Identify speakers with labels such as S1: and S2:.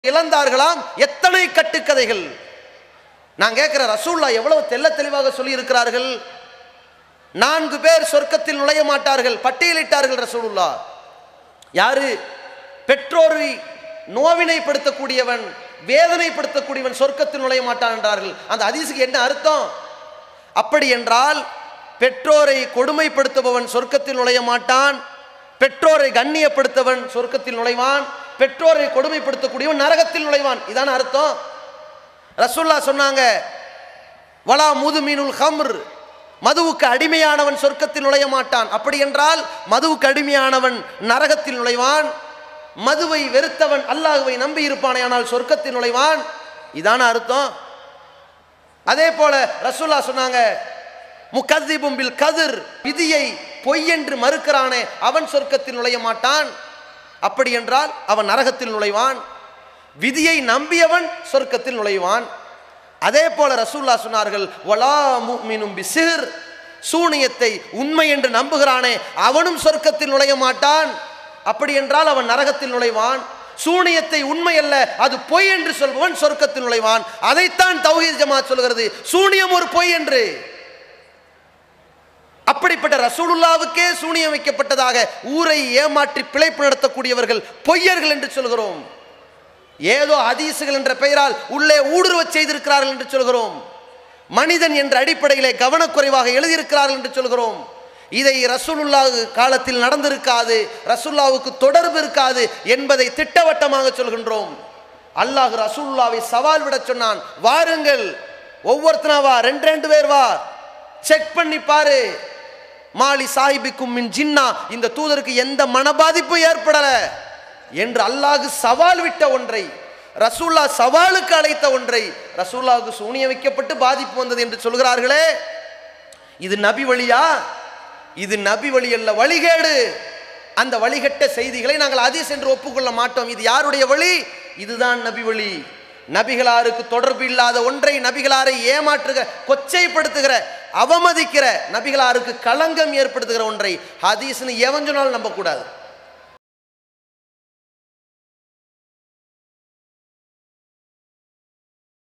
S1: இழந்தார்களாம். எத்தனை கட்டுக்கதைகள். நான் கேட்கிற ரசூலுல்லாஹ் எவ்வளவு தெள்ள தெளிவாக சொல்லி இருக்கிறார்கள். 4 பேர் சொர்க்கத்தில் நுழைய மாட்டார்கள் பட்டியலிட்டார்கள் ரசூலுல்லாஹ். யாரு? பெற்றோரை நோவினைப்படுத்தக்கூடியவன், வேதனைப்படுத்தக்கூடியவன் சொர்க்கத்தில் நுழைய மாட்டான் என்றார்கள். அந்த ஹதீஸுக்கு என்ன அர்த்தம்? அப்படி என்றால் பெற்றோரை கொடுமைப்படுத்துபவன் சொர்க்கத்தில் நுழைய மாட்டான், பெற்றோரை கண்ணியப்படுத்தவன் சொர்க்கத்தில் நுழைவான், பெற்றோரை கொடுமைப்படுத்தக்கூடியவன் நரகத்தில் நுழைவான். இதான அர்த்தம். ரசூலுல்லாஹ் சொன்னாங்க, வலா முதுமினுல் ஹம்ர், மதுவுக்கு அடிமையானவன் சொர்க்கத்தில் நுழைய மாட்டான். அப்படி என்றால் மதுவுக்கு அடிமையானவன் நரகத்தில் நுழைவான், மதுவை வெறுத்தவன் அல்லாஹ்வை நம்பி இருப்பானே ஆனால் சொர்க்கத்தில் நுழைவான். இதான அர்த்தம். அதே போல ரசூலுல்லாஹ் சொன்னாங்க, முகத்திபும் பில் கதிர், விதியை பொய் என்று மறுக்கிறானே அவன் சொர்க்கத்தில் நுழைய மாட்டான். அப்படி என்றால் அவன் நரகத்தில் நுழைவான். விதியை நம்பியவன் சொர்க்கத்தில் நுழைவான். அதே போல ரசூலுல்லாஹ் சொன்னார்கள், வலா முஃமினும் பிசிஹ்ர், சூனியத்தை உண்மை என்று நம்புகிறானே அவனும் சொர்க்கத்தில் நுழைய மாட்டான். அப்படி என்றால் அவன் நரகத்தில் நுழைவான். சூனியத்தை உண்மை அல்ல அது பொய் என்று சொல்பவன் சொர்க்கத்தில் நுழைவான். அதைத்தான் தௌஹீத் ஜமாத் சொல்கிறது, சூனியம் ஒரு பொய் என்று. அப்படிப்பட்ட ரசூலுல்லாவுக்கே சூனியம் வைக்கப்பட்டதாக ஊரை ஏமாற்றி பிழைப்பு நடத்தக்கூடியவர்கள் பொய்யர்கள் என்று சொல்கிறோம். ஏதோ ஹதீசுகள் என்ற பெயரால் உள்ளே ஊடுருவ செய்திருக்கிறார்கள் என்று சொல்கிறோம். மனிதன் என்ற அடிப்படையிலே கவனக்குறைவாக எழுதியிருக்கிறார்கள் என்று சொல்கிறோம். இதை ரசூலுல்லாஹ் காலத்தில் நடந்திருக்காது, ரசூலுல்லாவுக்கு தொடர்பு இருக்காது என்பதை திட்டவட்டமாக சொல்கின்றோம். அல்லாஹ் ரசூலுல்லாவை சவால் விட சொன்னான், வாருங்கள் ஒவ்வொருத்தனா வா, 2 பேர் வா, செக் பண்ணி பாரு. மாலி சாஹிபிக்கும் மின் ஜின்னா, இந்த தூதருக்கு எந்த மனபாதிப்பும் ஏற்படல என்று அல்லாஹ் சவால் விட்ட ஒன்றை, ரசூலுல்லாஹ் சவாலுக்கு அழைத்த ஒன்றை, ரசூலுல்லாஹ்வுக்கு சூனியம் வைக்கப்பட்டு பாதிப்பு வந்தது என்று சொல்கிறார்களே, இது நபி வழியா? இது நபி வழி அல்ல, வழிகேடு. அந்த வழிகட்ட செய்திகளை நாங்கள் ஹதீஸ் என்று ஒப்புக்கொள்ள மாட்டோம். இது யாருடைய வழி? இதுதான் நபி வழி. நபிகளாருக்கு தொடர்பு இல்லாத ஒன்றை நபிகளாரை ஏமாற்றுகிற, கொச்சைப்படுத்துகிற, அவமதிக்கிற, நபிகளாருக்கு களங்கம் ஏற்படுத்துகிற ஒன்றை ஹதீஸ்னு எவன் சொன்னாலும் நம்பக்கூடாது.